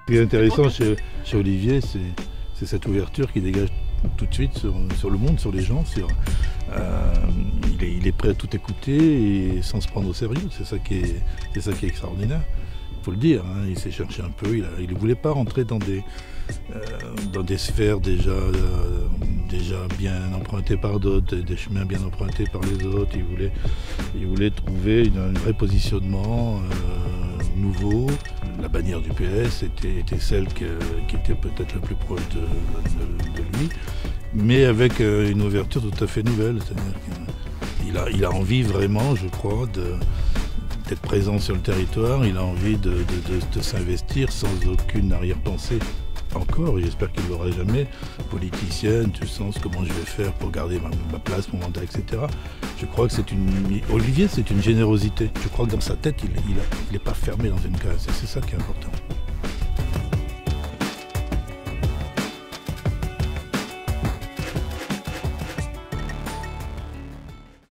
Ce qui est intéressant chez Olivier, c'est cette ouverture qui dégage tout de suite sur le monde, sur les gens. Il est prêt à tout écouter et sans se prendre au sérieux. C'est ça qui est extraordinaire. Il faut le dire, hein, il s'est cherché un peu. Il ne voulait pas rentrer dans des sphères déjà bien empruntées par d'autres, des chemins bien empruntés par les autres. Il voulait trouver un vrai positionnement nouveau. La bannière du PS était celle qui était peut-être la plus proche de lui, mais avec une ouverture tout à fait nouvelle. C'est-à-dire qu'il a envie vraiment, je crois, d'être présent sur le territoire. Il a envie de s'investir sans aucune arrière-pensée. Encore, et j'espère qu'il ne l'aura jamais, politicienne, tu sens comment je vais faire pour garder ma place, mon mandat, etc. Je crois que Olivier, c'est une générosité. Je crois que dans sa tête, il n'est pas fermé dans une case. Et c'est ça qui est important.